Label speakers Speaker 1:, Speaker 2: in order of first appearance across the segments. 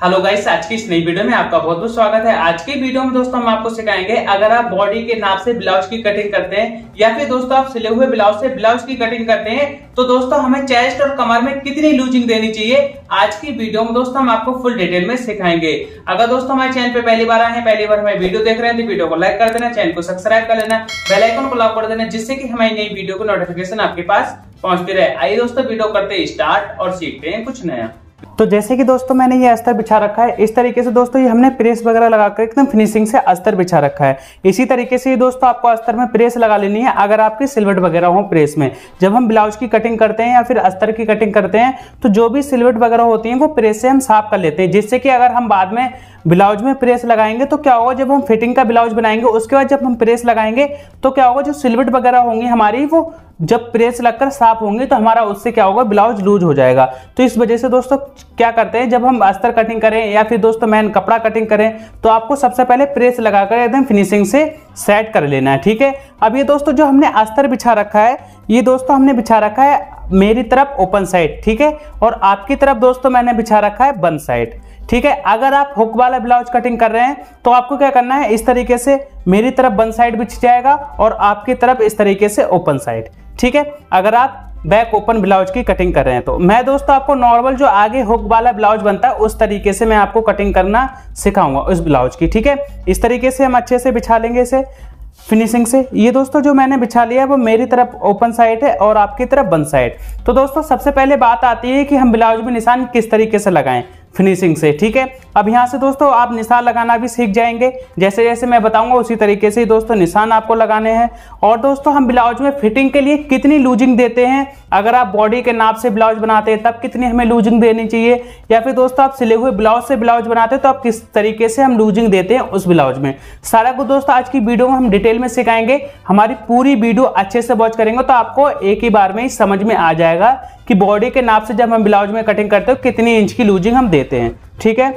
Speaker 1: Hello guys, आज की इस नई वीडियो में आपका बहुत बहुत स्वागत है। आज की वीडियो में दोस्तों हम आपको सिखाएंगे, अगर आप बॉडी के नाप से ब्लाउज की कटिंग करते हैं या फिर दोस्तों आप सिले हुए ब्लाउज से ब्लाउज की कटिंग करते हैं तो दोस्तों हमें चेस्ट और कमर में कितनी लूजिंग देनी चाहिए, आज की वीडियो में दोस्तों हम आपको फुल डिटेल में सिखाएंगे। अगर दोस्तों हमारे चैनल पे पहली बार आए हैं, पहली बार हमारी वीडियो देख रहे हैं तो वीडियो को लाइक कर देना, चैनल को सब्सक्राइब कर लेना, बेल आइकन को ऑल कर देना, जिससे कि हमारी नई वीडियो को नोटिफिकेशन आपके पास पहुंचती रहे। आइए दोस्तों वीडियो करते स्टार्ट और सीखते हैं कुछ नया।
Speaker 2: तो जैसे कि दोस्तों मैंने ये अस्तर बिछा रखा है, इस तरीके से दोस्तों ये हमने प्रेस वगैरह लगाकर एकदम फिनिशिंग से अस्तर बिछा रखा है। इसी तरीके से दोस्तों आपको अस्तर में प्रेस लगा लेनी है। अगर आपकी सिलवट वगैरह हो प्रेस में, जब हम ब्लाउज की कटिंग करते हैं या फिर अस्तर की कटिंग करते हैं तो जो भी सिलवट वगैरह होती है वो प्रेस से हम साफ कर लेते हैं, जिससे कि अगर हम बाद में ब्लाउज में प्रेस लगाएंगे तो क्या होगा, जब हम फिटिंग का ब्लाउज बनाएंगे उसके बाद जब हम प्रेस लगाएंगे तो क्या होगा, जो सिलवट वगैरह होंगी हमारी वो जब प्रेस लगकर साफ होंगी तो हमारा उससे क्या होगा, ब्लाउज लूज हो जाएगा। तो इस वजह से दोस्तों क्या करते हैं, जब हम अस्तर कटिंग करें या फिर दोस्तों मैन कपड़ा कटिंग करें तो आपको सबसे पहले प्रेस लगाकर एकदम फिनिशिंग से सेट कर लेना है। ठीक है, अब ये दोस्तों जो हमने अस्तर बिछा रखा है, ये दोस्तों हमने बिछा रखा है मेरी तरफ ओपन साइड, ठीक है, और आपकी तरफ दोस्तों मैंने बिछा रखा है बंद साइड। ठीक है, अगर आप हुक वाला ब्लाउज कटिंग कर रहे हैं तो आपको क्या करना है, इस तरीके से मेरी तरफ बंद साइड बिछ जाएगा और आपकी तरफ इस तरीके से ओपन साइड। ठीक है, अगर आप बैक ओपन ब्लाउज की कटिंग कर रहे हैं तो मैं दोस्तों आपको नॉर्मल जो आगे हुक वाला ब्लाउज बनता है उस तरीके से मैं आपको कटिंग करना सिखाऊंगा उस ब्लाउज की। ठीक है, इस तरीके से हम अच्छे से बिछा लेंगे इसे फिनिशिंग से। ये दोस्तों जो मैंने बिछा लिया है वो मेरी तरफ ओपन साइड है और आपकी तरफ बंद साइड। तो दोस्तों सबसे पहले बात आती है कि हम ब्लाउज में निशान किस तरीके से लगाएं फिनिशिंग से। ठीक है, अब यहाँ से दोस्तों आप निशान लगाना भी सीख जाएंगे, जैसे जैसे मैं बताऊंगा उसी तरीके से ही दोस्तों निशान आपको लगाने हैं। और दोस्तों हम ब्लाउज में फिटिंग के लिए कितनी लूजिंग देते हैं, अगर आप बॉडी के नाप से ब्लाउज बनाते हैं तब कितनी हमें लूजिंग देनी चाहिए, या फिर दोस्तों आप सिले हुए ब्लाउज से ब्लाउज बनाते हैं तो आप किस तरीके से हम लूजिंग देते हैं उस ब्लाउज में, सारा कुछ दोस्तों आज की वीडियो में हम डिटेल में सिखाएंगे। हमारी पूरी वीडियो अच्छे से वॉच करेंगे तो आपको एक ही बार में ही समझ में आ जाएगा कि बॉडी के नाप से जब हम ब्लाउज में कटिंग करते हो कितनी इंच की लूजिंग हम देते हैं। ठीक है,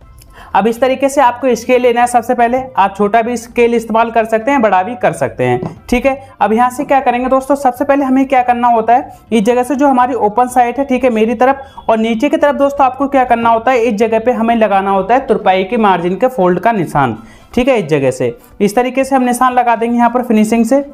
Speaker 2: अब इस तरीके से आपको स्केल लेना है। सबसे पहले आप छोटा भी स्केल इस्तेमाल कर सकते हैं, बड़ा भी कर सकते हैं। ठीक है, अब यहाँ से क्या करेंगे दोस्तों, सबसे पहले हमें क्या करना होता है, इस जगह से जो हमारी ओपन साइड है, ठीक है, मेरी तरफ, और नीचे की तरफ दोस्तों आपको क्या करना होता है, इस जगह पे हमें लगाना होता है तुरपाई के मार्जिन के फोल्ड का निशान। ठीक है, इस जगह से इस तरीके से हम निशान लगा देंगे यहाँ पर फिनिशिंग से।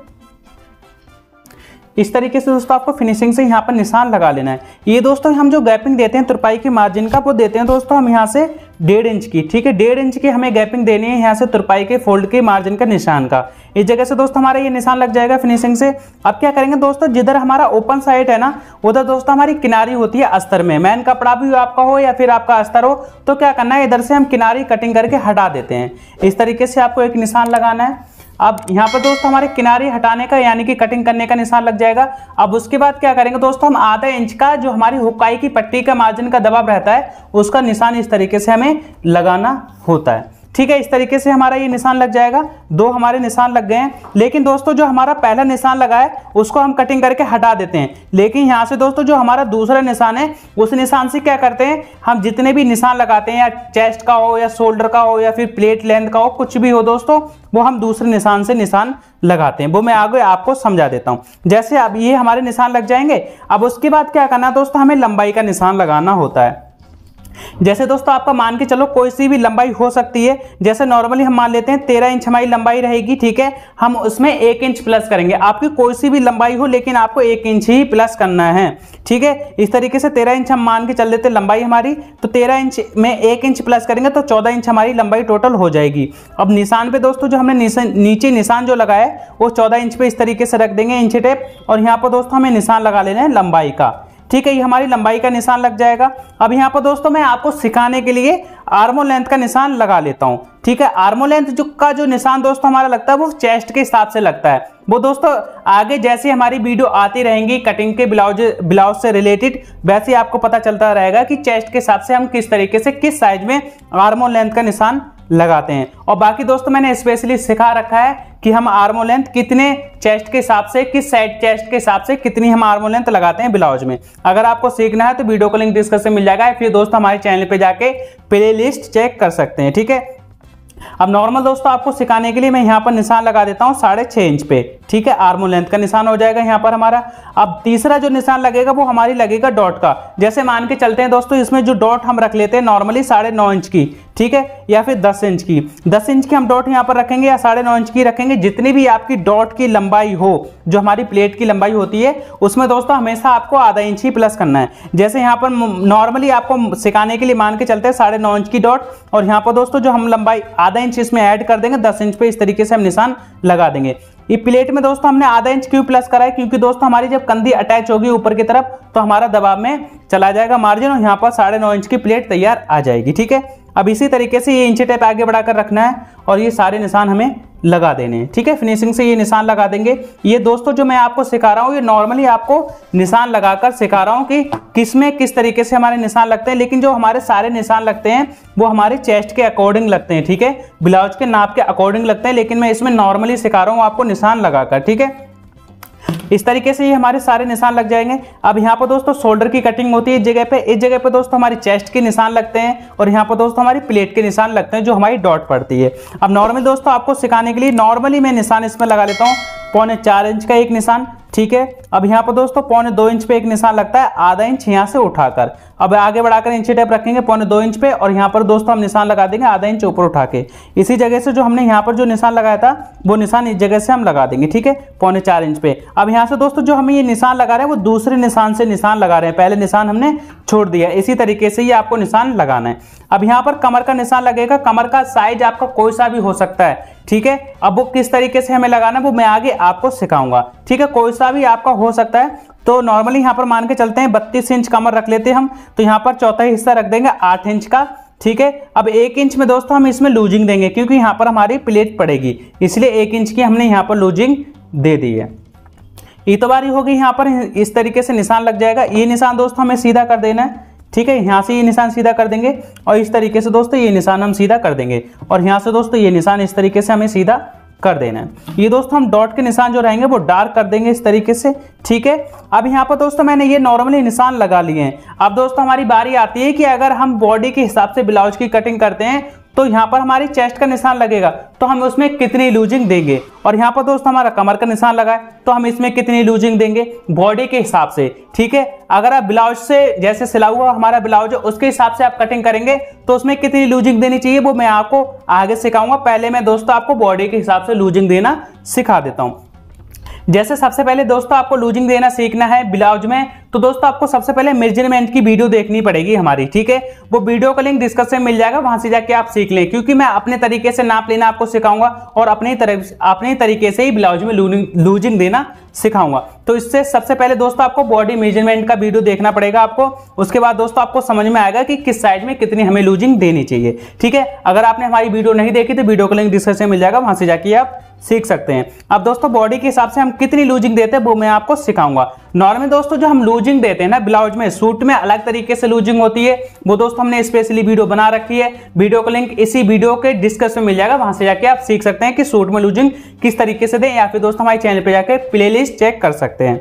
Speaker 2: इस तरीके से दोस्तों आपको फिनिशिंग से यहाँ पर निशान लगा लेना है। ये दोस्तों हम जो गैपिंग देते हैं तुरपाई के मार्जिन का वो देते हैं दोस्तों हम यहाँ से 1.5 इंच की। ठीक है, 1.5 इंच की हमें गैपिंग देनी है यहाँ से तुरपाई के फोल्ड के मार्जिन का निशान का। इस जगह से दोस्तों हमारा ये निशान लग जाएगा फिनिशिंग से। अब क्या करेंगे दोस्तों, जिधर हमारा ओपन साइड है ना उधर दोस्तों हमारी किनारी होती है अस्तर में, मैन कपड़ा भी आपका हो या फिर आपका अस्तर हो तो क्या करना है, इधर से हम किनारी कटिंग करके हटा देते हैं। इस तरीके से आपको एक निशान लगाना है। अब यहाँ पर दोस्तों हमारे किनारे हटाने का यानी कि कटिंग करने का निशान लग जाएगा। अब उसके बाद क्या करेंगे दोस्तों, हम आधा इंच का जो हमारी हुकाई की पट्टी का मार्जिन का दबाव रहता है उसका निशान इस तरीके से हमें लगाना होता है। ठीक है, इस तरीके से हमारा ये निशान लग जाएगा। 2 हमारे निशान लग गए हैं, लेकिन दोस्तों जो हमारा पहला निशान लगा है उसको हम कटिंग करके हटा देते हैं। लेकिन यहाँ से दोस्तों जो हमारा दूसरा निशान है उस निशान से क्या करते हैं, हम जितने भी निशान लगाते हैं, या चेस्ट का हो या शोल्डर का हो या फिर प्लेट लेंथ का हो, कुछ भी हो दोस्तों, वो हम दूसरे निशान से निशान लगाते हैं। वो मैं आगे आपको समझा देता हूँ। जैसे अब ये हमारे निशान लग जाएंगे। अब उसके बाद क्या करना है दोस्तों, हमें लंबाई का निशान लगाना होता है। जैसे दोस्तों आपका मान के चलो कोई सी भी लंबाई हो सकती है, जैसे नॉर्मली हम मान लेते हैं 13 इंच हमारी लंबाई रहेगी। ठीक है, हम उसमें 1 इंच प्लस करेंगे। आपकी कोई सी भी लंबाई हो लेकिन आपको 1 इंच ही प्लस करना है। ठीक है, इस तरीके से 13 इंच हम मान के चल देते लंबाई हमारी, तो 13 इंच में 1 इंच प्लस करेंगे तो 14 इंच हमारी लंबाई टोटल हो जाएगी। अब निशान पे दोस्तों जो हमने नीचे निशान जो लगाया है वो 14 इंच पे इस तरीके से रख देंगे इंच टेप, और यहाँ पर दोस्तों हमें निशान लगा लेना है लंबाई का। ठीक है, ये हमारी लंबाई का निशान लग जाएगा। अब यहाँ पर दोस्तों मैं आपको सिखाने के लिए आर्मो लेंथ का निशान लगा लेता हूँ। ठीक है, आर्मो लेंथ जो निशान दोस्तों हमारा लगता है वो चेस्ट के हिसाब से लगता है। वो दोस्तों आगे जैसे हमारी वीडियो आती रहेंगी कटिंग के ब्लाउज से रिलेटेड, वैसे आपको पता चलता रहेगा कि चेस्ट के हिसाब से हम किस तरीके से किस साइज में आर्मो लेंथ का निशान लगाते हैं। और बाकी दोस्तों मैंने स्पेशली सिखा रखा है कि हम आर्मो लेंथ कितने चेस्ट के हिसाब से, किस साइड चेस्ट के हिसाब से कितनी हम आर्मो लेंथ लगाते हैं ब्लाउज में। अगर आपको सीखना है तो वीडियो का लिंक डिस्क्रिप्शन में मिल जाएगा, फिर दोस्तों हमारे चैनल पे जाके प्लेलिस्ट चेक कर सकते हैं। ठीक है, अब नॉर्मल दोस्तों आपको सिखाने के लिए मैं यहाँ पर निशान लगा देता हूँ 6.5 इंच पे, ठीक है, आर्म लेंथ का निशान हो जाएगा यहाँ पर हमारा। अब तीसरा जो निशान लगेगा वो हमारी लगेगा डॉट का। जैसे मान के चलते हैं दोस्तों, इसमें जो डॉट हम रख लेते हैं नॉर्मली 9.5 इंच की, ठीक है, या फिर 10 इंच की। 10 इंच की हम डॉट यहाँ पर रखेंगे या 9.5 इंच की रखेंगे। जितनी भी आपकी डॉट की लंबाई हो, जो हमारी प्लेट की लंबाई होती है, उसमें दोस्तों हमेशा आपको आधा इंच ही प्लस करना है। जैसे यहाँ पर नॉर्मली आपको सिखाने के लिए मान के चलते हैं 9.5 इंच की डॉट, और यहाँ पर दोस्तों जो हम लंबाई आधा इंच इसमें ऐड कर देंगे 10 इंच पे, इस तरीके से हम निशान लगा देंगे। ये प्लेट में दोस्तों हमने आधा इंच क्यों प्लस करा है, क्योंकि दोस्तों हमारी जब कंधी अटैच होगी ऊपर की तरफ तो हमारा दबाव में चला जाएगा मार्जिन, और यहाँ पर 9.5 इंच की प्लेट तैयार आ जाएगी, ठीक है। अब इसी तरीके से ये इंची टेप आगे बढ़ाकर रखना है और ये सारे निशान हमें लगा देने हैं, ठीक है। फिनिशिंग से ये निशान लगा देंगे। ये दोस्तों जो मैं आपको सिखा रहा हूँ, ये नॉर्मली आपको निशान लगाकर सिखा रहा हूँ कि किसमें किस तरीके से हमारे निशान लगते हैं, लेकिन जो हमारे सारे निशान लगते हैं वो हमारे चेस्ट के अकॉर्डिंग लगते हैं, ठीक है, ब्लाउज के नाप के अकॉर्डिंग लगते हैं, लेकिन मैं इसमें नॉर्मली सिखा रहा हूँ आपको निशान लगाकर, ठीक है। इस तरीके से ये हमारे सारे निशान लग जाएंगे। अब यहाँ पर दोस्तों शोल्डर की कटिंग होती है इस जगह पे दोस्तों हमारी चेस्ट के निशान लगते हैं, और यहाँ पर दोस्तों हमारी प्लेट के निशान लगते हैं जो हमारी डॉट पड़ती है। अब नॉर्मली दोस्तों आपको सिखाने के लिए नॉर्मली मैं निशान इसमें लगा लेता हूँ 4.25 इंच का एक निशान, ठीक है। अब यहाँ पर दोस्तों 2.25 इंच पे एक निशान लगता है, आधा इंच यहाँ से उठाकर। अब आगे बढ़ाकर इंची टेप रखेंगे 2.25 इंच पे, और यहाँ पर दोस्तों हम निशान लगा देंगे आधा इंच ऊपर उठा के। इसी जगह से जो हमने यहाँ पर जो निशान लगाया था वो निशान इस जगह से हम लगा देंगे, ठीक है, 4.25 इंच पे। अब यहाँ से दोस्तों जो हम ये निशान लगा रहे हैं वो दूसरे निशान से निशान लगा रहे हैं, पहले निशान हमने छोड़ दिया। इसी तरीके से ये आपको निशान लगाना है। अब यहाँ पर कमर का निशान लगेगा। कमर का साइज आपका कोई सा भी हो सकता है, ठीक है। अब वो किस तरीके से हमें लगाना है वो मैं आगे आपको सिखाऊंगा, ठीक है, कोई सा भी आपका हो सकता है। तो नॉर्मली यहाँ पर मान के चलते हैं 32 इंच कमर रख लेते हैं हम, तो यहाँ पर चौथा हिस्सा रख देंगे 8 इंच का, ठीक है। अब 1 इंच में दोस्तों हम इसमें लूजिंग देंगे, क्योंकि यहाँ पर हमारी प्लेट पड़ेगी, इसलिए 1 इंच की हमने यहाँ पर लूजिंग दे दी है। इतबारी होगी, यहाँ पर इस तरीके से निशान लग जाएगा। ये निशान दोस्तों हमें सीधा कर देना है, ठीक है, यहाँ से ये निशान सीधा कर देंगे, और इस तरीके से दोस्तों ये निशान हम सीधा कर देंगे, और यहाँ से दोस्तों ये निशान इस तरीके से हमें सीधा कर देना है। ये दोस्तों हम डॉट के निशान जो रहेंगे वो डार्क कर देंगे इस तरीके से, ठीक है। अब यहाँ पर दोस्तों मैंने ये नॉर्मली निशान लगा लिए हैं। अब दोस्तों हमारी बारी आती है कि अगर हम बॉडी के हिसाब से ब्लाउज की कटिंग करते हैं तो यहाँ पर हमारी चेस्ट का निशान लगेगा, तो हम उसमें कितनी लूजिंग देंगे, और यहाँ पर दोस्तों हमारा कमर का निशान लगा है तो हम इसमें कितनी लूजिंग देंगे बॉडी के हिसाब से, ठीक है। अगर आप ब्लाउज से जैसे सिला हुआ हमारा ब्लाउज है उसके हिसाब से आप कटिंग करेंगे तो उसमें कितनी लूजिंग देनी चाहिए वो मैं आपको आगे सिखाऊंगा। पहले मैं दोस्तों आपको बॉडी के हिसाब से लूजिंग देना सिखा देता हूँ। जैसे सबसे पहले दोस्तों आपको लूजिंग देना सीखना है ब्लाउज में, तो दोस्तों आपको सबसे पहले मेजरमेंट की वीडियो देखनी पड़ेगी हमारी, ठीक है। वो वीडियो का लिंक डिस्क्रिप्शन में मिल जाएगा, वहां से जाके आप सीख लें, क्योंकि मैं अपने तरीके से नाप लेना आपको सिखाऊंगा और अपने तरीके से ही ब्लाउज में लूजिंग देना सिखाऊंगा। तो इससे सबसे पहले दोस्तों आपको बॉडी मेजरमेंट का वीडियो देखना पड़ेगा आपको, उसके बाद दोस्तों आपको समझ में आएगा कि किस साइज में कितनी हमें लूजिंग देनी चाहिए, ठीक है। अगर आपने हमारी वीडियो नहीं देखी तो वीडियो का लिंक डिस्क्रिप्शन में मिल जाएगा, वहां से जाके आप सीख सकते हैं। अब दोस्तों बॉडी के हिसाब से हम कितनी लूजिंग देते हैं वो मैं आपको सिखाऊंगा। नॉर्मली दोस्तों जो हम लूजिंग देते हैं ना ब्लाउज में, सूट में अलग तरीके से लूजिंग होती है, वो दोस्तों हमने स्पेशली वीडियो बना रखी है। वीडियो का लिंक इसी वीडियो के डिस्क्रिप्शन में मिल जाएगा, वहां से जाके आप सीख सकते हैं कि सूट में लूजिंग किस तरीके से दें, या फिर दोस्तों हमारे चैनल पे जाके प्लेलिस्ट चेक कर सकते हैं।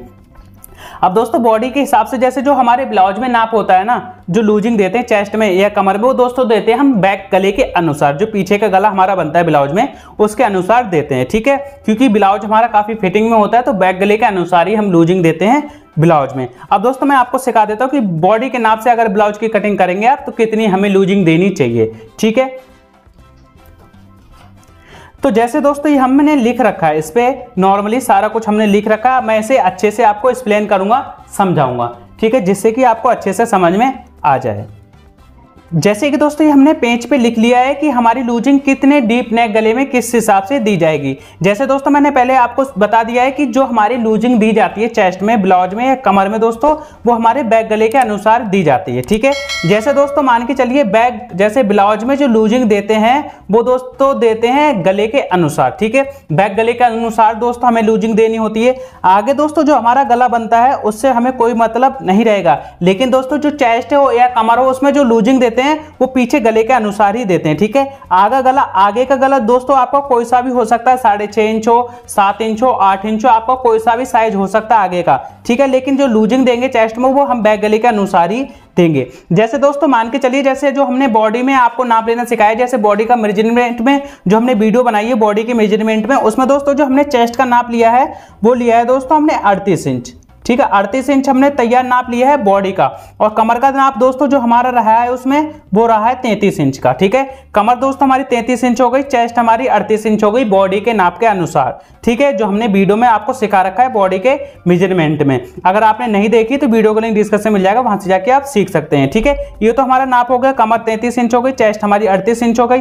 Speaker 2: अब दोस्तों बॉडी के हिसाब से जैसे जो हमारे ब्लाउज में नाप होता है ना, जो लूजिंग देते हैं चेस्ट में या कमर में, वो दोस्तों देते हैं हम बैक गले के अनुसार, जो पीछे का गला हमारा बनता है ब्लाउज में उसके अनुसार देते हैं, ठीक है। क्योंकि ब्लाउज हमारा काफी फिटिंग में होता है तो बैक गले के अनुसार ही हम लूजिंग देते हैं ब्लाउज में। अब दोस्तों मैं आपको सिखा देता हूं कि बॉडी के नाप से अगर ब्लाउज की कटिंग करेंगे आप तो कितनी हमें लूजिंग देनी चाहिए, ठीक है। तो जैसे दोस्तों ये हमने लिख रखा है, इस पे नॉर्मली सारा कुछ हमने लिख रखा है, मैं इसे अच्छे से आपको एक्सप्लेन करूंगा, समझाऊंगा, ठीक है, जिससे कि आपको अच्छे से समझ में आ जाए। जैसे कि दोस्तों ये हमने पेज पे लिख लिया है कि हमारी लूजिंग कितने डीप नेक गले में किस हिसाब से दी जाएगी। जैसे दोस्तों मैंने पहले आपको बता दिया है कि जो हमारी लूजिंग दी जाती है चेस्ट में, ब्लाउज में या कमर में दोस्तों, वो हमारे बैक गले के अनुसार दी जाती है, ठीक है। जैसे दोस्तों मान के चलिए बैक, जैसे ब्लाउज में जो लूजिंग देते हैं वो दोस्तों देते हैं गले के अनुसार, ठीक है। बैक गले के अनुसार दोस्तों हमें लूजिंग देनी होती है। आगे दोस्तों जो हमारा गला बनता है उससे हमें कोई मतलब नहीं रहेगा, लेकिन दोस्तों जो चेस्ट हो या कमर हो उसमें जो लूजिंग देते देते हैं वो पीछे गले के अनुसार ही देते हैं, ठीक है। आगे का गला दोस्तों आपका कोई सा भी हो सकता है, 6.5 इंच हो, 7 इंच हो, 8 इंच हो, आपका कोई सा भी साइज हो सकता है आगे का, ठीक है। लेकिन जो लूजिंग देंगे चेस्ट में वो हम बैक गले के अनुसार ही देंगे। जैसे दोस्तों मान के चलिए, जैसे जो हमने बॉडी में आपको नाप लेना सिखाया, जैसे बॉडी का मेजरमेंट में जो हमने वीडियो बनाई है बॉडी के मेजरमेंट में, उसमें दोस्तों जो हमने चेस्ट का नाप लिया है वो लिया है दोस्तों हमने 38 इंच, ठीक है। 38 इंच हमने तैयार नाप लिया है बॉडी का। और कमर का नाप दोस्तों जो हमारा रहा है उसमें वो रहा है 33 इंच का, ठीक है। कमर दोस्तों हमारी 33 इंच हो गई, चेस्ट हमारी 38 इंच हो गई बॉडी के नाप के अनुसार, ठीक है। जो हमने वीडियो में आपको सिखा रखा है बॉडी के मेजरमेंट में, अगर आपने नहीं देखी तो वीडियो का लिंक डिस्क्रिप्शन में मिल जाएगा, वहां से जाके आप सीख सकते हैं, ठीक है। ये तो हमारा नाप हो गया, कमर 33 इंच हो गई, चेस्ट हमारी 38 इंच हो गई।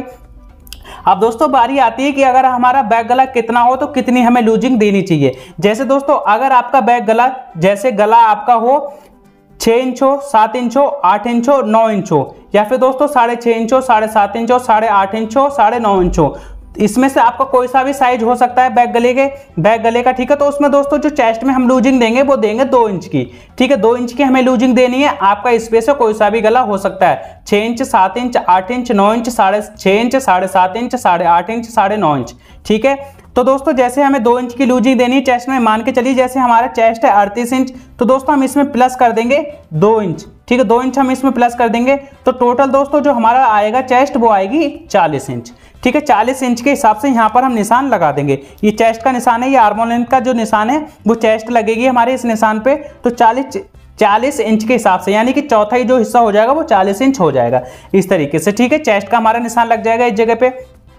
Speaker 2: अब दोस्तों बारी आती है कि अगर हमारा बैक गला कितना हो तो कितनी हमें लूजिंग देनी चाहिए। जैसे दोस्तों अगर आपका बैक गला, जैसे गला आपका हो 6 इंच हो, 7 इंच हो, 8 इंच हो, 9 इंच हो, या फिर दोस्तों 6.5 इंच हो, 7.5 इंच हो, 8.5 इंच हो, 9.5 इंच हो, इसमें से आपका कोई सा भी साइज हो सकता है बैक गले का, ठीक है। तो उसमें दोस्तों जो चेस्ट में हम लूजिंग देंगे वो देंगे 2 इंच की, ठीक है। 2 इंच की हमें लूजिंग देनी है। आपका स्पेस है कोई सा भी गला हो सकता है, 6 inch, 7 inch, 8 inch, 9 inch, 6.5 inch, 7.5 inch, 8.5 inch, 9.5 inch, ठीक है। तो दोस्तों जैसे हमें 2 इंच की लूजिंग देनी है चेस्ट में, मान के चलिए जैसे हमारा चेस्ट है 38 इंच, तो दोस्तों हम इसमें प्लस कर देंगे 2 इंच, ठीक है। 2 इंच हम इसमें प्लस कर देंगे तो टोटल दोस्तों जो हमारा आएगा चेस्ट वो आएगी 40 इंच, ठीक है। 40 इंच के हिसाब से यहाँ पर हम निशान लगा देंगे। ये चेस्ट का निशान है, ये आर्म लेंथ का जो निशान है वो चेस्ट लगेगी हमारे इस निशान पे। तो 40 इंच के हिसाब से, यानी कि चौथाई जो हिस्सा हो जाएगा वो 40 इंच हो जाएगा इस तरीके से, ठीक है। चेस्ट का हमारा निशान लग जाएगा इस जगह पे।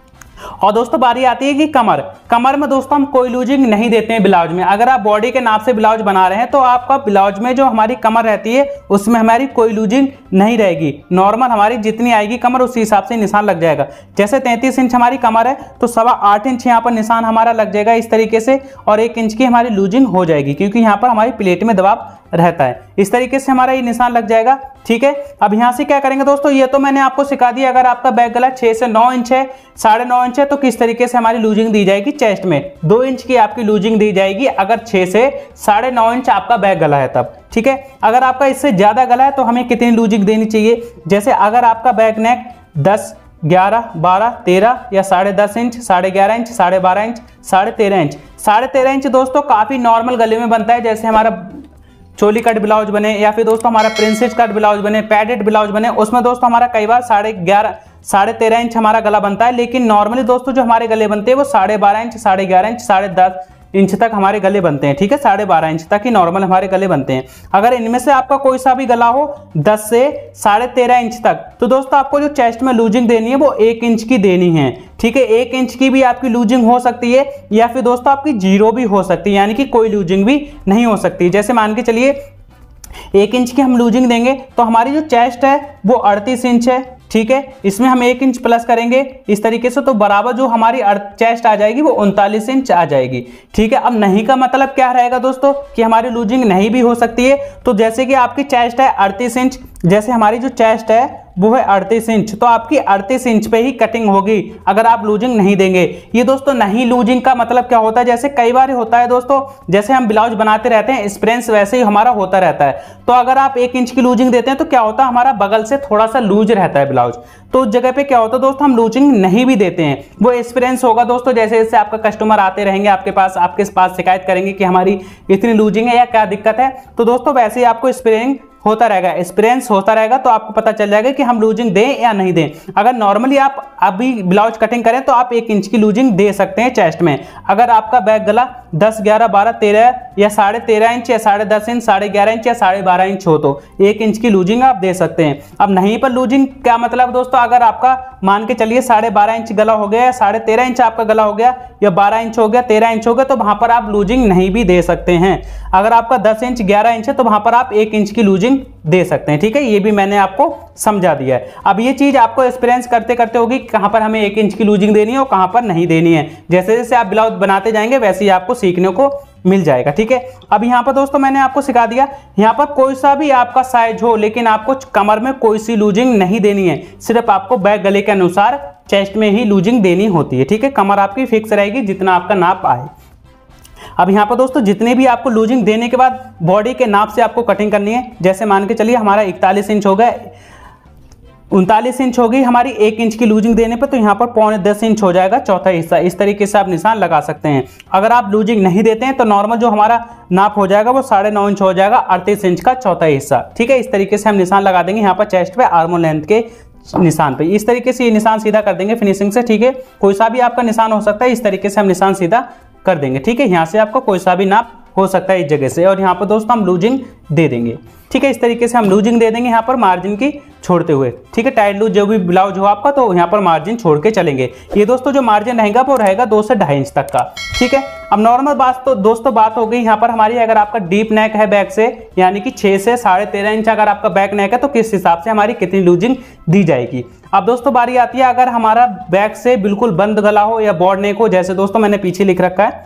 Speaker 2: और दोस्तों बारी आती है कि कमर में दोस्तों हम कोई लूजिंग नहीं देते हैं ब्लाउज में। अगर आप बॉडी के नाप से ब्लाउज बना रहे हैं तो आपका ब्लाउज में जो हमारी कमर रहती है उसमें हमारी कोई लूजिंग नहीं रहेगी। नॉर्मल हमारी जितनी आएगी कमर उसी हिसाब से निशान लग जाएगा। जैसे 33 इंच हमारी कमर है तो 8.25 इंच यहाँ पर निशान हमारा लग जाएगा इस तरीके से, और 1 इंच की हमारी लूजिंग हो जाएगी क्योंकि यहाँ पर हमारी प्लेट में दबाव रहता है। इस तरीके से हमारा ये निशान लग जाएगा, ठीक है। अब यहाँ से क्या करेंगे दोस्तों, ये तो मैंने आपको सिखा दिया। अगर आपका बैक गला 6 से 9 इंच है, 9.5 इंच है, तो किस तरीके से हमारी लूजिंग दी जाएगी चेस्ट में 2 इंच की आपकी लूजिंग दी जाएगी अगर 6 से 9.5 इंच आपका बैक गला है तब, ठीक है। अगर आपका इससे ज्यादा गला है तो हमें कितनी लूजिंग देनी चाहिए। जैसे अगर आपका बैक नेक 10, 11, 12, 13 या 10.5 inch, 11.5 inch, 12.5 inch, 13.5 inch, 13.5 inch दोस्तों काफी नॉर्मल गले में बनता है। जैसे हमारा चोली कट ब्लाउज बने या फिर दोस्तों हमारा प्रिंसेस कट ब्लाउज बने, पैडेड ब्लाउज बने, उसमें दोस्तों हमारा कई बार 11.5, 13.5 इंच हमारा गला बनता है। लेकिन नॉर्मली दोस्तों जो हमारे गले बनते हैं वो 12.5 इंच, 11.5 इंच, 10.5 इंच तक हमारे गले बनते हैं, ठीक है। 12.5 इंच तक ही नॉर्मल हमारे गले बनते हैं। अगर इनमें से आपका कोई सा भी गला हो 10 से 13.5 इंच तक, तो दोस्तों आपको जो चेस्ट में लूजिंग देनी है वो 1 इंच की देनी है, ठीक है। 1 इंच की भी आपकी लूजिंग हो सकती है या फिर दोस्तों आपकी 0 भी हो सकती है, यानी कि कोई लूजिंग भी नहीं हो सकती। जैसे मान के चलिए 1 इंच की हम लूजिंग देंगे तो हमारी जो चेस्ट है वो 38 इंच है, ठीक है। इसमें हम 1 इंच प्लस करेंगे इस तरीके से, तो बराबर जो हमारी चेस्ट आ जाएगी वो 39 इंच आ जाएगी, ठीक है। अब नहीं का मतलब क्या रहेगा दोस्तों कि हमारी लूजिंग नहीं भी हो सकती है। तो जैसे कि आपकी चेस्ट है 38 इंच, जैसे हमारी जो चेस्ट है वो है 38 इंच, तो आपकी 38 इंच पे ही कटिंग होगी अगर आप लूजिंग नहीं देंगे। ये दोस्तों नहीं लूजिंग का मतलब क्या होता है, जैसे कई बार होता है दोस्तों, जैसे हम ब्लाउज बनाते रहते हैं स्प्रेंस वैसे ही हमारा होता रहता है। तो अगर आप 1 इंच की लूजिंग देते हैं तो क्या होता है, हमारा बगल से थोड़ा सा लूज रहता है ब्लाउज, तो उस जगह पे क्या होता है दोस्तों हम लूजिंग नहीं भी देते हैं। वो एक्सपीरियंस होगा दोस्तों, जैसे जैसे आपका कस्टमर आते रहेंगे आपके पास शिकायत करेंगे कि हमारी इतनी लूजिंग है या क्या दिक्कत है, तो दोस्तों वैसे ही आपको स्प्रेइंग होता रहेगा, एक्सपीरियंस होता रहेगा, तो आपको पता चल जाएगा कि हम लूजिंग दें या नहीं दें। अगर नॉर्मली आप अभी ब्लाउज कटिंग करें तो आप 1 इंच की लूजिंग दे सकते हैं चेस्ट में। अगर आपका बैक गला 10, 11, 12, 13 या 13.5 इंच या 10.5 इंच, 11.5 इंच या 12.5 इंच हो तो 1 इंच की लूजिंग आप दे सकते हैं। अब नहीं पर लूजिंग क्या मतलब दोस्तों, अगर आपका मान के चलिए 12.5 इंच गला हो गया या 13.5 इंच आपका गला हो गया या 12 इंच हो गया, 13 इंच हो गया, तो वहां पर आप लूजिंग नहीं भी दे सकते हैं। अगर आपका 10 इंच 11 इंच है तो वहां पर आप 1 इंच की लूजिंग दे सकते हैं, ठीक है। ये भी मैंने आपको समझा दिया है। अब ये चीज आपको एक्सपीरियंस करते करते होगी कहां पर हमें 1 इंच की लूजिंग देनी है और कहां पर नहीं देनी है। जैसे जैसे आप ब्लाउज बनाते जाएंगे वैसे ही आपको सीखने को मिल जाएगा, ठीक है। अब यहाँ पर दोस्तों मैंने आपको सिखा दिया, यहाँ पर कोई सा भी आपका साइज हो लेकिन आपको कमर में कोई सी लूजिंग नहीं देनी है, सिर्फ आपको बैक गले के अनुसार चेस्ट में ही लूजिंग देनी होती है, ठीक है। कमर आपकी फिक्स रहेगी जितना आपका नाप आए। अब यहाँ पर दोस्तों जितने भी आपको लूजिंग देने के बाद बॉडी के नाप से आपको कटिंग करनी है। जैसे मान के चलिए हमारा 41 इंच हो गया, 39 इंच होगी हमारी 1 इंच की लूजिंग देने पर, तो यहाँ पर 9.25 इंच हो जाएगा चौथा हिस्सा। इस तरीके से आप निशान लगा सकते हैं। अगर आप लूजिंग नहीं देते हैं तो नॉर्मल जो हमारा नाप हो जाएगा वो 9.5 इंच हो जाएगा, 38 इंच का चौथा हिस्सा। ठीक है, इस तरीके से हम निशान लगा देंगे यहाँ पर चेस्ट पे आर्मोल लेंथ के निशान पे। इस तरीके से ये निशान सीधा कर देंगे फिनिशिंग से। ठीक है, कोई सा भी आपका निशान हो सकता है, इस तरीके से हम निशान सीधा कर देंगे। ठीक है, यहाँ से आपका कोई सा भी नाप हो सकता है इस जगह से, और यहाँ पर दोस्तों हम लूजिंग दे देंगे। ठीक है, इस तरीके से हम लूजिंग दे देंगे यहाँ पर मार्जिन की छोड़ते हुए। ठीक है, टाइट लूज जो भी ब्लाउज हो आपका तो यहाँ पर मार्जिन छोड़ के चलेंगे। ये दोस्तों जो मार्जिन रहेगा वो रहेगा 2 से 2.5 इंच तक का। ठीक है, अब नॉर्मल बात तो दोस्तों बात हो गई यहाँ पर हमारी, अगर आपका डीप नेक है बैक से, यानी कि 6 से 13.5 इंच अगर आपका बैक नेक है तो किस हिसाब से हमारी कितनी लूजिंग दी जाएगी। अब दोस्तों बारी आती है अगर हमारा बैक से बिल्कुल बंद गला हो या बॉर्ड नेक हो, जैसे दोस्तों मैंने पीछे लिख रखा है,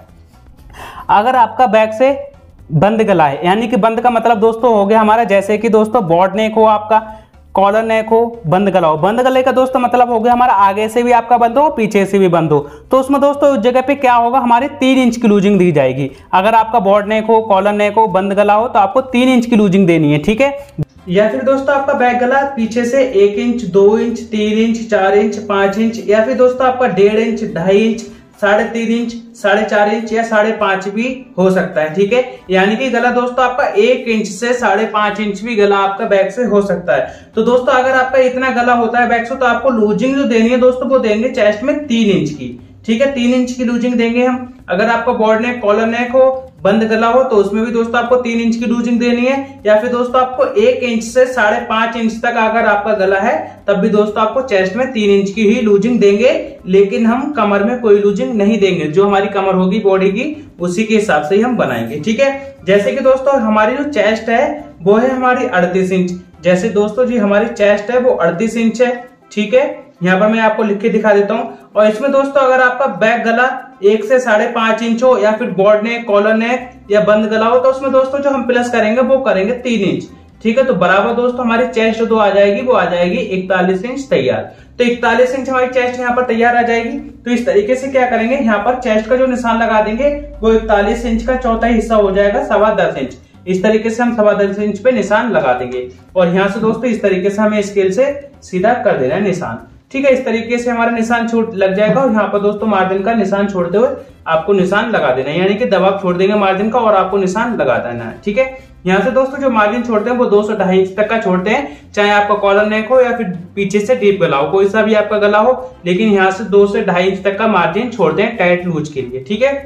Speaker 2: अगर आपका बैक से बंद गला है, यानी कि बंद का मतलब दोस्तों हो गया हमारा जैसे कि दोस्तों बॉर्ड नेक हो, आपका कॉलर नेक हो, बंद गला हो। बंद गले का दोस्तों मतलब हो गया हमारा आगे से भी आपका बंद हो, पीछे से भी बंद हो। तो उसमें दोस्तों उस जगह पे क्या होगा, हमारे 3 इंच की लूजिंग दी जाएगी। अगर आपका बॉर्ड नेक हो, कॉलर नेक हो, बंद गला हो तो आपको 3 इंच की लूजिंग देनी है। ठीक है,
Speaker 1: या फिर दोस्तों आपका बैक गला पीछे से 1 inch, 2 inch, 3 inch, 4 inch, 5 inch, या फिर दोस्तों आपका 1.5 इंच, 2.5 इंच, 3.5 इंच, 4.5 इंच या 5.5 भी हो सकता है। ठीक है, यानी कि गला दोस्तों आपका 1 इंच से 5.5 इंच भी गला आपका बैक से हो सकता है। तो दोस्तों अगर आपका इतना गला होता है बैक से तो आपको लूजिंग जो देनी है दोस्तों वो देंगे चेस्ट में 3 इंच की। ठीक है, 3 इंच की लूजिंग देंगे हम। अगर आपका बॉर्ड नेक, कॉलर नेक हो, बंद गला हो तो उसमें भी दोस्तों आपको 3 इंच की लूजिंग देनी है। या फिर दोस्तों आपको 1 इंच से 5.5 इंच तक अगर आपका गला है तब भी दोस्तों आपको चेस्ट में 3 इंच की ही लूजिंग देंगे, लेकिन हम कमर में कोई लूजिंग नहीं देंगे। जो हमारी कमर होगी बॉडी की उसी के हिसाब से ही हम बनाएंगे। ठीक है, जैसे कि दोस्तों हमारी जो चेस्ट है वो है हमारी 38 इंच। जैसे दोस्तों जी हमारी चेस्ट है वो 38 इंच है। ठीक है, यहाँ पर मैं आपको लिख के दिखा देता हूँ। और इसमें दोस्तों अगर आपका बैक गला 1 से 5.5 इंच हो, या फिर बॉर्ड नेक, कॉलर नेक या बंद गला हो, तो उसमें दोस्तों जो हम प्लस करेंगे वो करेंगे 3 इंच। ठीक है, तो बराबर दोस्तों हमारी चेस्ट जो आ जाएगी वो आ जाएगी 41 इंच तैयार। तो 41 इंच हमारी चेस्ट यहाँ पर तैयार आ जाएगी। तो इस तरीके से क्या करेंगे, यहाँ पर चेस्ट का जो निशान लगा देंगे वो 41 इंच का चौथा हिस्सा हो जाएगा 10.25 इंच। इस तरीके से हम 10.25 इंच पे निशान लगा देंगे। और यहाँ से दोस्तों इस तरीके से हमें स्केल से सीधा कर देना है निशान। ठीक है, इस तरीके से हमारा निशान छूट लग जाएगा। और यहाँ पर दोस्तों मार्जिन का निशान छोड़ते हुए आपको निशान लगा देना है, यानी कि दबाव छोड़ देंगे मार्जिन का और आपको निशान लगा देना है। ठीक है, यहाँ से दोस्तों जो मार्जिन छोड़ते हैं वो 2 से 2.5 इंच तक का छोड़ते हैं, चाहे आपका कॉलर नेक हो या फिर पीछे से डीप गला हो, कोई सा भी आपका गला हो, लेकिन यहाँ से 2 से 2.5 इंच तक का मार्जिन छोड़ते हैं टाइट लूज के लिए। ठीक है,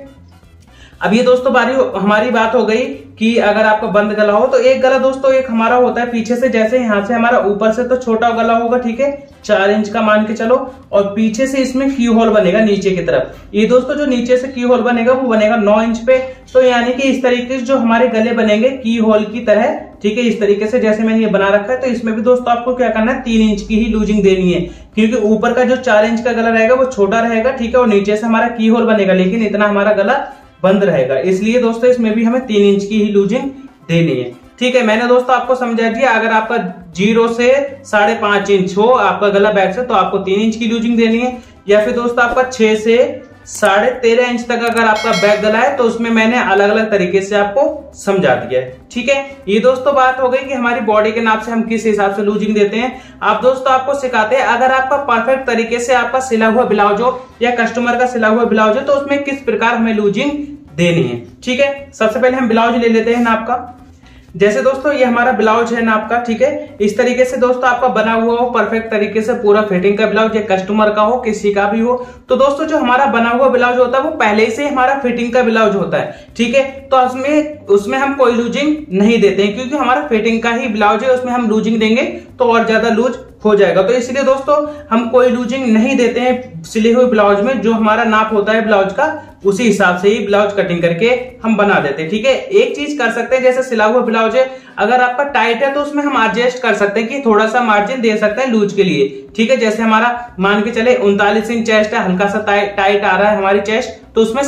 Speaker 1: अब ये दोस्तों हमारी बात हो गई कि अगर आपका बंद गला हो तो एक गला दोस्तों एक हमारा होता है पीछे से, जैसे यहाँ से हमारा ऊपर से तो छोटा गला होगा। ठीक है, 4 इंच का मान के चलो, और पीछे से इसमें की होल बनेगा नीचे की तरफ। ये दोस्तों जो नीचे से की होल बनेगा वो बनेगा 9 इंच पे। तो यानी कि इस तरीके से जो हमारे गले बनेंगे की होल की तरह। ठीक है, इस तरीके से जैसे मैंने ये बना रखा है, तो इसमें भी दोस्तों आपको क्या करना है, 3 इंच की ही लूजिंग देनी है, क्योंकि ऊपर का जो 4 इंच का गला रहेगा वो छोटा रहेगा। ठीक है, और नीचे से हमारा की होल बनेगा, लेकिन इतना हमारा गला बंद रहेगा, इसलिए दोस्तों इसमें भी हमें 3 इंच की ही लूजिंग देनी है। ठीक है, मैंने दोस्तों आपको समझा दिया। अगर आपका 0 से 5.5 इंच हो आपका गला बैक से तो आपको 3 इंच की लूजिंग देनी है। या फिर दोस्तों आपका 6 से 13.5 इंच तक अगर आपका बैक गला है तो उसमें मैंने अलग अलग तरीके से आपको समझा दिया है। ठीक है, ये दोस्तों बात हो गई कि हमारी बॉडी के नाप से हम किस हिसाब से लूजिंग देते हैं। आप दोस्तों आपको सिखाते हैं, अगर आपका परफेक्ट तरीके से आपका सिला हुआ ब्लाउज हो या कस्टमर का सिला हुआ ब्लाउज हो तो उसमें किस प्रकार हमें लूजिंग देनी है। ठीक है, सबसे पहले हम ब्लाउज ले लेते हैं नाप का। जैसे दोस्तों ये हमारा ब्लाउज है नाप का। ठीक है, इस तरीके से दोस्तों आपका बना हुआ हो परफेक्ट तरीके से पूरा फिटिंग का ब्लाउज, या कस्टमर का हो किसी का भी हो, तो दोस्तों जो हमारा बना हुआ ब्लाउज होता है वो पहले से हमारा फिटिंग का ब्लाउज होता है। ठीक है, तो उसमें हम कोई लूजिंग नहीं देते हैं, क्योंकि हमारा फिटिंग का ही ब्लाउज है, उसमें हम लूजिंग देंगे तो और ज्यादा लूज हो जाएगा। तो इसलिए दोस्तों हम कोई लूजिंग नहीं देते हैं सिले हुए ब्लाउज में। जो हमारा नाप होता है ब्लाउज का उसी हिसाब से ही ब्लाउज कटिंग करके हम बना देते हैं। ठीक है, एक चीज कर सकते हैं, जैसे सिला हुआ ब्लाउज है, अगर आपका टाइट है तो उसमें हम एडजस्ट कर सकते हैं कि थोड़ा सा मार्जिन दे सकते हैं लूज के लिए। ठीक है, जैसे हमारा मान के चले 39 इंच चेस्ट है, हल्का सा टाइट आ रहा है हमारी चेस्ट, तो उसमें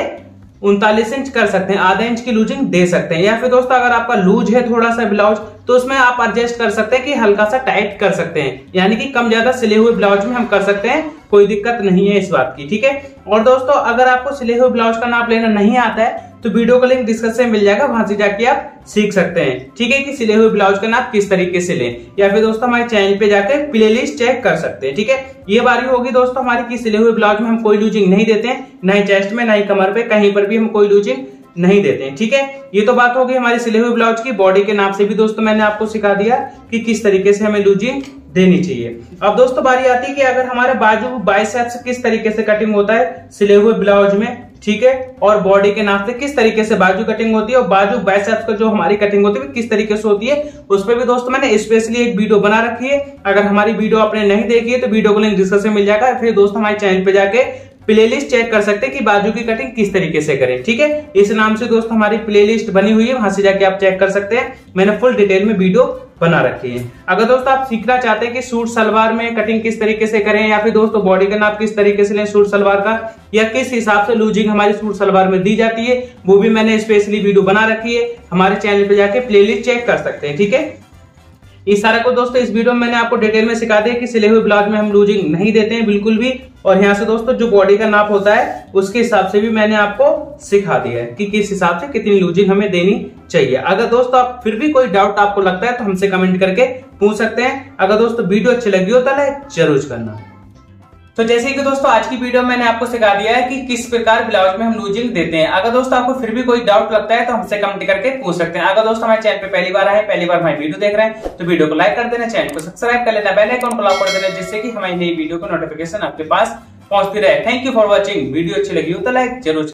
Speaker 1: 39.5 इंच कर सकते हैं, आधा इंच की लूजिंग दे सकते हैं। या फिर दोस्तों अगर आपका लूज है थोड़ा सा ब्लाउज तो उसमें आप एडजस्ट कर सकते हैं कि हल्का सा टाइट कर सकते हैं, यानी कि कम ज्यादा सिले हुए ब्लाउज में हम कर सकते हैं, कोई दिक्कत नहीं है इस बात की। ठीक है, और दोस्तों अगर आपको सिले हुए ब्लाउज का नाप लेना नहीं आता है तो वीडियो का लिंक डिस्क्रिप्शन में मिल जाएगा, वहां से जाके आप सीख सकते हैं। ठीक है, कि सिले हुए ब्लाउज का नाप किस तरीके से लें, या फिर दोस्तों हमारे चैनल पे जाकर प्लेलिस्ट चेक कर सकते हैं। ठीक है, ये बारी होगी दोस्तों हमारी कि सिले हुए ब्लाउज में हम कोई लूजिंग नहीं देते हैं, ना ही चेस्ट में, ना ही कमर पे, कहीं पर भी हम कोई लूजिंग नहीं देते हैं। ठीक है, ये तो बात होगी हमारे सिले हुए ब्लाउज की। बॉडी के नाप से भी दोस्तों मैंने आपको सिखा दिया कि किस तरीके से हमें लूजिंग देनी चाहिए। अब दोस्तों बारी आती है कि अगर हमारे बाजू बाइसेप्स किस तरीके से कटिंग होता है सिले हुए ब्लाउज में, ठीक है, और बॉडी के नाप से किस तरीके से बाजू कटिंग होती है, और बाजू बाइसेप्स का जो हमारी कटिंग होती है किस तरीके से होती है, उस पर भी दोस्तों मैंने स्पेशली एक वीडियो बना रखी है। अगर हमारी वीडियो आपने नहीं देखी है तो वीडियो को लिंक डिस्क्रिप्शन में मिल जाएगा, फिर दोस्तों हमारे चैनल पे जाके प्लेलिस्ट चेक कर सकते हैं कि बाजू की कटिंग किस तरीके से करें। ठीक है, इस नाम से दोस्तों हमारी प्लेलिस्ट बनी हुई है, वहां से जाके आप चेक कर सकते हैं, मैंने फुल डिटेल में वीडियो बना रखी है। अगर दोस्तों आप सीखना चाहते हैं कि सूट सलवार में कटिंग किस तरीके से करें, या फिर दोस्तों बॉडी का नाप किस तरीके से लें सूट सलवार का, या किस हिसाब से लूजिंग हमारी सूट सलवार में दी जाती है, वो भी मैंने स्पेशली वीडियो बना रखी है, हमारे चैनल पे जाके प्लेलिस्ट चेक कर सकते हैं। ठीक है, इस सारा को दोस्तों इस वीडियो में मैंने आपको डिटेल में सिखा दिया कि सिले हुए ब्लाउज में हम लूजिंग नहीं देते हैं बिल्कुल भी, और यहाँ से दोस्तों जो बॉडी का नाप होता है उसके हिसाब से भी मैंने आपको सिखा दिया है कि किस हिसाब से कितनी लूजिंग हमें देनी चाहिए। अगर दोस्तों आप फिर भी कोई डाउट आपको लगता है तो हमसे कमेंट करके पूछ सकते हैं। अगर दोस्तों वीडियो अच्छी लगी हो तो लाइक जरूर करना। तो जैसे कि दोस्तों आज की वीडियो में मैंने आपको सिखा दिया है कि किस प्रकार ब्लाउज में हम लूजिंग देते हैं। अगर दोस्तों आपको फिर भी कोई डाउट लगता है तो हमसे कमेंट करके पूछ सकते हैं। अगर दोस्तों हमारे चैनल पे पहली बार आए, पहली बार हमारी वीडियो देख रहे हैं, तो वीडियो को लाइक कर देना, चैनल को सब्सक्राइब कर लेना, बेल आइकन को ऑल कर देना, जिससे कि हमारी नई वीडियो को नोटिफिकेशन आपके पास पहुंचती रहे। Thank you for watching. Video अच्छी लगी हो तो लाइक जरूर